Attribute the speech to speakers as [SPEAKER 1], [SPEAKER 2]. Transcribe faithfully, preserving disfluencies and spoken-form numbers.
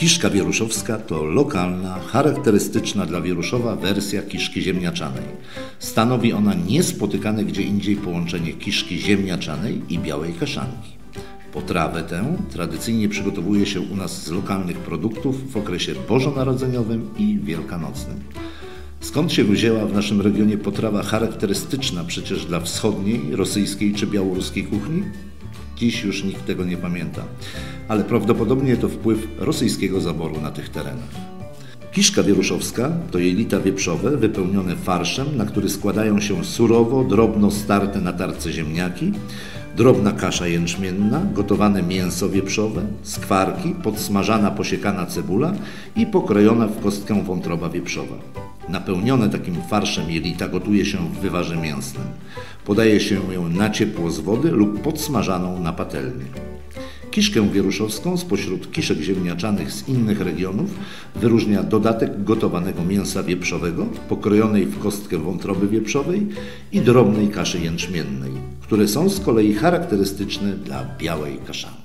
[SPEAKER 1] Kiszka wieruszowska to lokalna, charakterystyczna dla Wieruszowa wersja kiszki ziemniaczanej. Stanowi ona niespotykane gdzie indziej połączenie kiszki ziemniaczanej i białej kaszanki. Potrawę tę tradycyjnie przygotowuje się u nas z lokalnych produktów w okresie bożonarodzeniowym i wielkanocnym. Skąd się wzięła w naszym regionie potrawa charakterystyczna przecież dla wschodniej, rosyjskiej czy białoruskiej kuchni? Dziś już nikt tego nie pamięta, ale prawdopodobnie to wpływ rosyjskiego zaboru na tych terenach. Kiszka wieruszowska to jelita wieprzowe wypełnione farszem, na który składają się surowo, drobno starte na tarce ziemniaki, drobna kasza jęczmienna, gotowane mięso wieprzowe, skwarki, podsmażana posiekana cebula i pokrojona w kostkę wątroba wieprzowa. Napełnione takim farszem jelita gotuje się w wywarze mięsnym. Podaje się ją na ciepło z wody lub podsmażaną na patelnię. Kiszkę wieruszowską spośród kiszek ziemniaczanych z innych regionów wyróżnia dodatek gotowanego mięsa wieprzowego, pokrojonej w kostkę wątroby wieprzowej i drobnej kaszy jęczmiennej, które są z kolei charakterystyczne dla białej kaszanki.